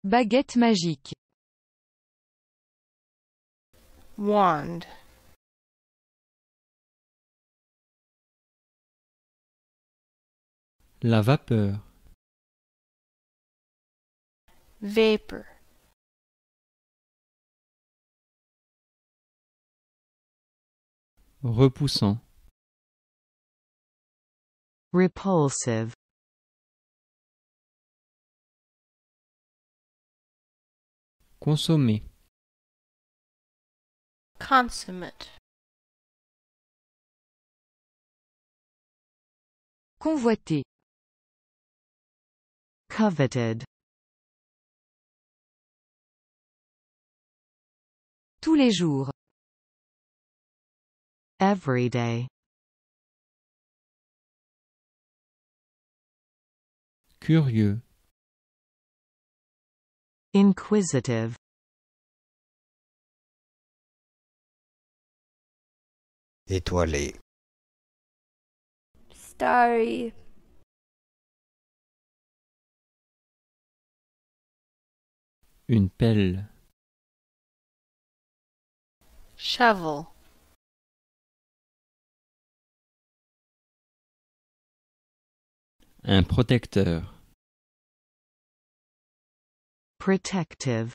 Baguette magique. Wand. La vapeur. Vapor. Repoussant. Repulsive. Consommer. Consummate. Convoité. Coveted. Tous les jours. Every day. Curieux. Inquisitive. Étoilé. Starry. Une pelle. Shovel. Un protecteur. Protective.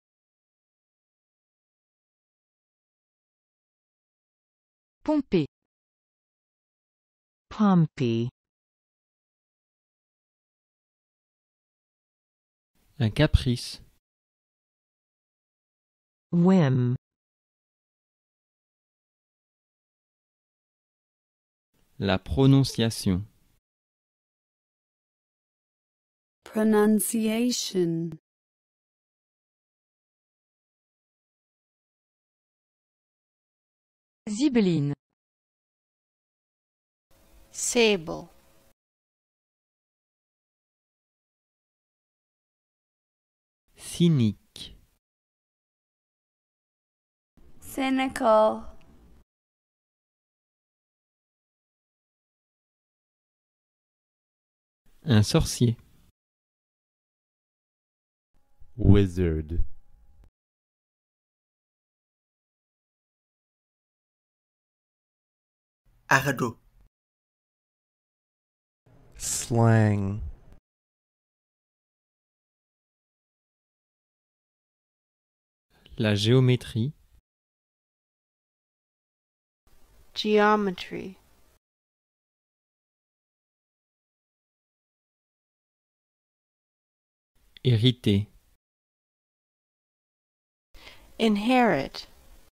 Pomper. Pumpy. Un caprice. Whim. La prononciation. Pronunciation. Zibeline. Sable. Cynique. Cynical. Un sorcier. Wizard. Ardo. Slang. La géométrie. Geometry. Hériter. Inherit.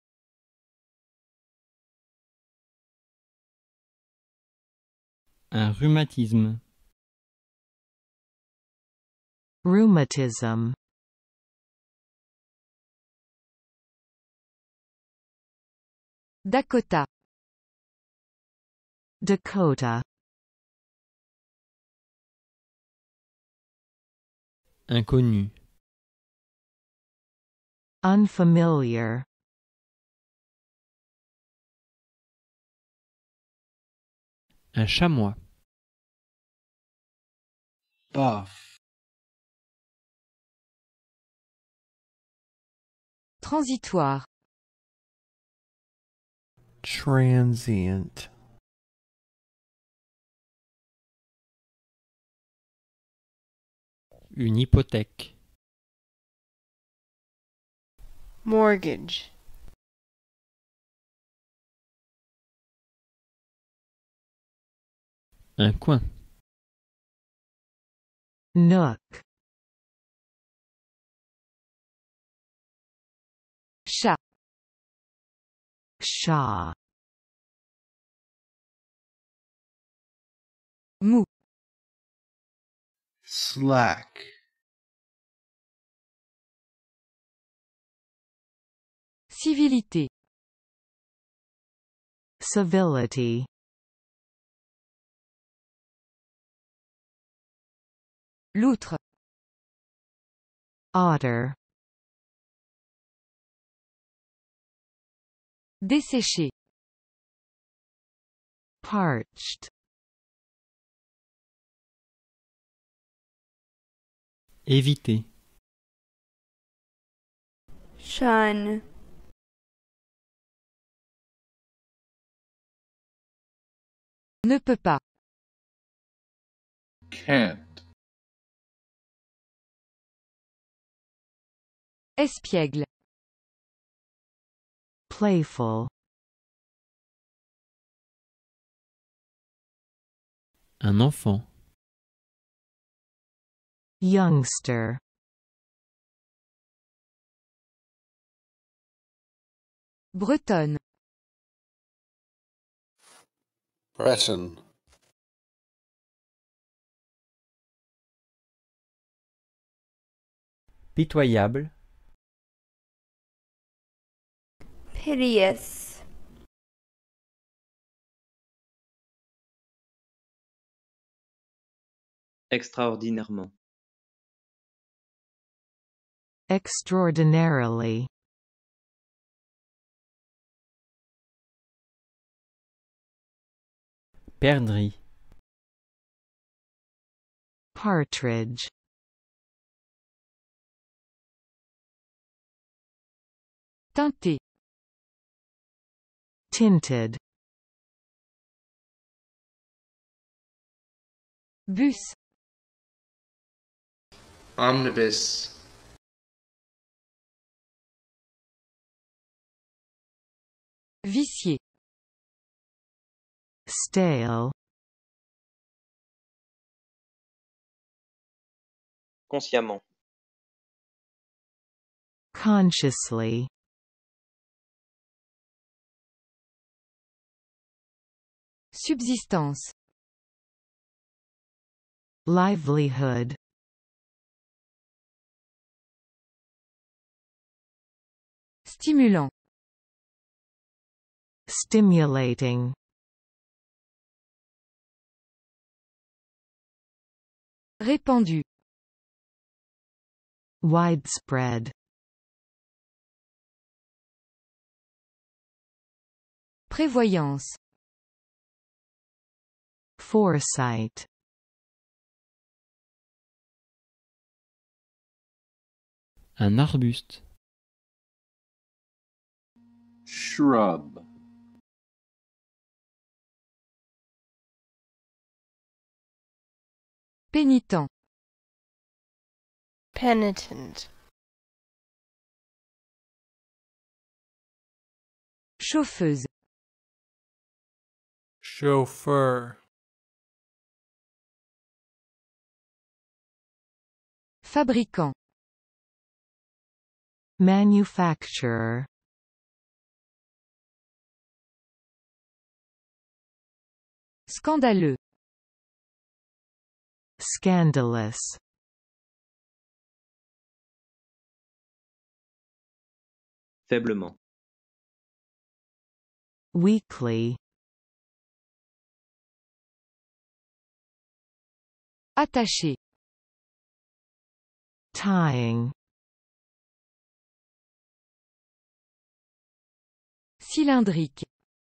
Un rhumatisme. Rheumatism. Dakota. Dakota. Inconnu. Unfamiliar. Un chamois. Buff. Transitoire. Transient. Une hypothèque. Mortgage. Un coin. Nook. Chat. Shaw. Mou. Slack. Civilité. Civility. Loutre. Otter. Desséché. Parched. Éviter. shun, Ne peut pas. Can't. Espiègle. Playful. Un enfant. Youngster. Bretonne. Breton. Pitoyable. piteous, Extraordinairement. Extraordinarily. Perdrix. Partridge. Teinté. Tinted. Bus. Omnibus. Vicié. Stale. Consciemment. Consciously. Subsistance. Livelihood. Stimulant. Stimulating. Répandu. Widespread. Prévoyance. Foresight. Un arbuste. Shrub. Pénitent. Penitent. Chauffeuse. Chauffeur. Fabricant. Manufacturer. Scandaleux. Scandalous. Faiblement. Weakly. Attaché. Tying. Cylindrique.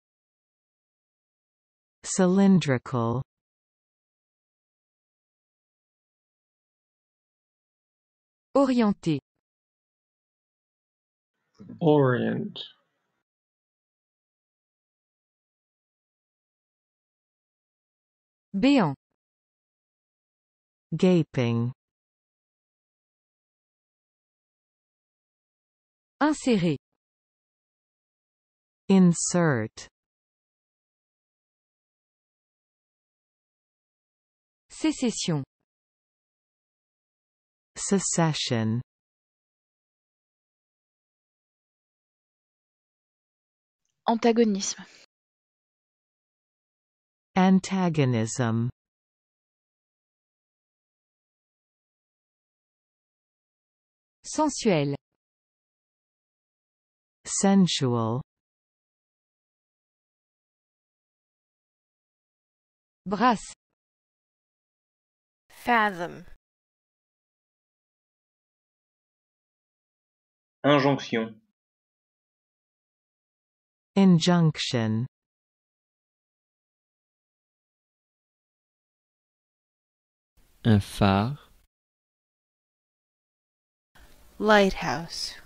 Cylindrical. Orienté. Orient. Béant. Gaping. Inséré. Insert. Sécession. Secession. Antagonisme. Antagonism. Sensuel. Sensual. Brasse. Fathom. Injonction. Injunction. Un phare. Lighthouse.